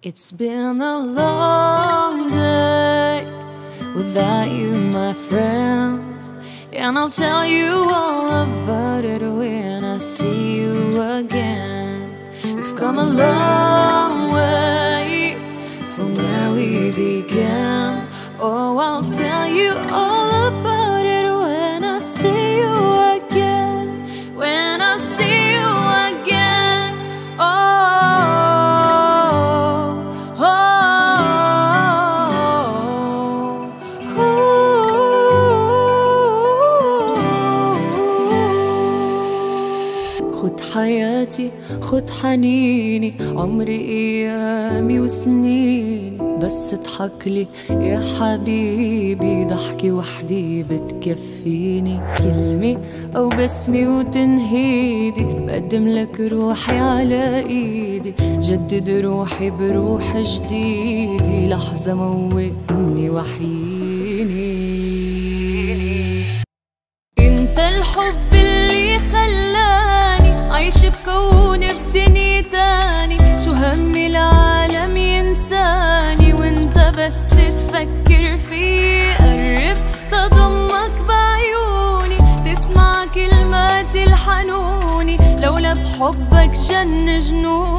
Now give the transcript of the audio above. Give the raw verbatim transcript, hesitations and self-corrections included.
It's been a long day without you, my friend, and I'll tell you all about it when I see you again. We've come a long way from where we began. Oh, I'll tell you all about it when I see you again. When I see you again. Oh, خد حياتي خد حنيني، عمري ايامي وسنيني، بس اضحكلي يا حبيبي، ضحكي وحدي بتكفيني. كلمة او بسمة وتنهيدي، بقدم لك روحي على ايدي، جدد روحي بروح جديدي، لحظة موتني وحييني. انت الحب اللي خلاني عايش بكون بدنيا تاني، شو همي العالم ينساني وانت بس تفكر فيه. قرب تضمك بعيوني، تسمع كلماتي الحنوني، لولا بحبك جن جنوني.